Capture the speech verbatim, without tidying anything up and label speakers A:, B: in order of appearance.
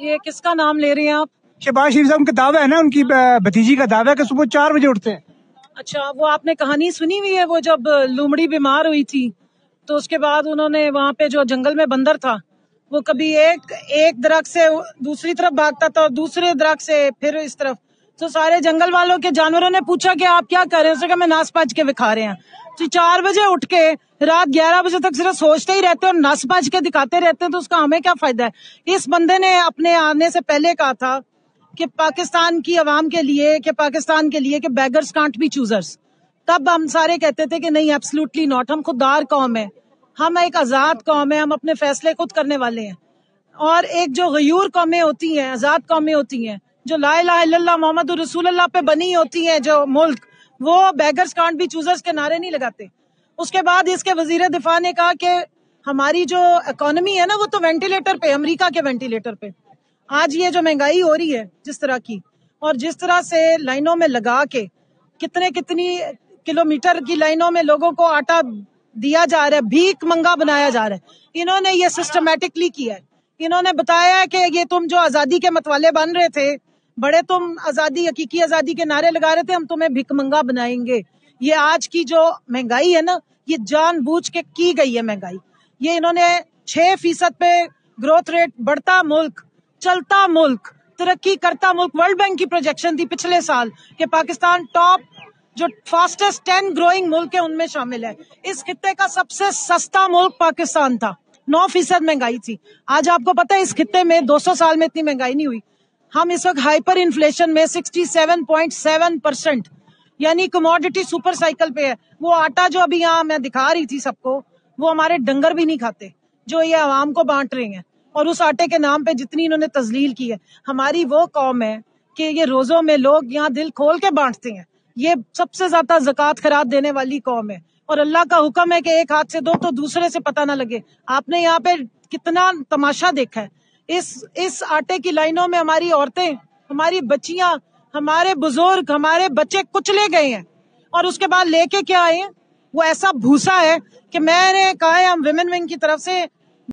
A: یہ کس کا نام لے رہے ہیں آپ؟
B: شہباز شریف صاحب کا دعویٰ ہے نا، ان کی بھتیجی کا دعویٰ ہے کہ صبح چار بجے اٹھتے ہیں.
A: اچھا، وہ آپ نے کہانی سنی ہوئی ہے وہ جب لومڑی بیمار ہوئی تھی تو اس کے بعد انہوں نے وہاں پہ جو جنگل میں بندر تھا وہ کبھی ایک ایک درخت سے دوسری طرف بھاگتا تھا اور دوسرے درخت سے پھر اس طرف، تو سارے جنگل والوں کے جانوروں نے پوچھا کہ آپ کیا کر رہے ہیں؟ اس نے کہا میں ناس پاج کے دکھا رہے ہیں. تو چار بجے اٹھ کے رات گیارہ بجے تک صرف سوچتے ہی رہتے اور ناس پاج کے دکھاتے رہتے ہیں، تو اس کا ہمیں کیا فائدہ ہے؟ اس بندے نے اپنے آنے سے پہلے کہا تھا کہ پاکستان کی عوام کے لیے کہ پاکستان کے لیے کہ بیگرز کانٹ بی چوزرز. تب ہم سارے کہتے تھے کہ نہیں، ایبسلوٹلی ناٹ، ہم خوددار قوم ہے، ہم ایک آزاد قوم ہے، ہم اپنے فیصلے خود کرنے والے ہیں. اور ایک جو غیور قومیں ہوتی ہیں، آزاد قومیں ہوتی ہیں، جو لا الہ الا اللہ محمد رسول اللہ پہ بنی ہوتی ہیں جو ملک، وہ بیگرز کانٹ بی چوزرز کے نعرے نہیں لگاتے. اس کے بعد اس کے وزیر دفاع نے کہا کہ ہماری جو اکانومی ہے نا وہ تو وینٹیلیٹر پہ، امریکہ کے وینٹیلیٹر پہ. آج یہ جو مہنگائی ہو رہی ہے جس طرح کی، اور جس طرح سے لائنوں میں لگا کے کتنے کتنی کلومیٹر کی لائنوں میں لوگوں کو آٹا دیا جا رہا ہے، بھیک منگا بنایا جا رہا ہے، انہوں نے یہ سسٹمیٹکلی کیا ہے. انہوں نے بتایا ہے کہ یہ تم جو آزادی کے متوالے بن رہے تھے، بڑے تم آزادی، حقیقی آزادی کے نعرے لگا رہے تھے، ہم تمہیں بھیک منگا بنائیں گے. یہ آج کی جو مہنگائی ہے نا، یہ جان بوجھ کے کی گئی ہے مہنگائی. یہ انہوں نے چھ فیصد پہ گروتھ ریٹ، بڑھتا ملک، چلتا ملک، ترقی کرتا ملک. ورلڈ بینک کی پروجیکشن تھی پچھلے سال کہ پاکستان ٹاپ جو فاسٹسٹ ٹین گروئنگ ملک ہے ان میں شامل ہے. اس خطے کا سب سے سستا ملک پاکستان تھا، نو فیصد مہنگائی تھی. آج آپ کو پتہ ہے اس خطے میں دو سو سال میں اتنی مہنگائی نہیں ہوئی. ہم اس وقت ہائپر انفلیشن میں sixty seven point seven percent, یعنی کموڈٹی سپر سائیکل پہ ہے. وہ آٹا جو ابھی یہاں میں دکھا رہی تھی سب کو، وہ ہمارے ڈنگر بھی نہیں کھاتے جو یہ عوام کو بانٹ رہے ہیں. اور اس آٹے کے نام پہ جتنی انہوں نے تذلیل کی ہے. ہماری وہ قوم ہے کہ یہ روزوں میں لوگ یہاں دل کھول کے بانٹتے ہیں. یہ سب سے زیادہ زکوٰۃ خیرات دینے والی قوم ہے، اور اللہ کا حکم ہے کہ ایک ہاتھ سے دو تو دوسرے سے پتہ نہ لگے. آپ نے یہاں پہ کتنا تماشا دیکھا ہے. اس اس آٹے کی لائنوں میں ہماری عورتیں، ہماری بچیاں، ہمارے بزرگ، ہمارے بچے کچلے گئے ہیں، اور اس کے بعد لے کے کیا آئے ہیں؟ وہ ایسا بھوسا ہے کہ میں نے کہا ہے ہم ویمن ونگ کی طرف سے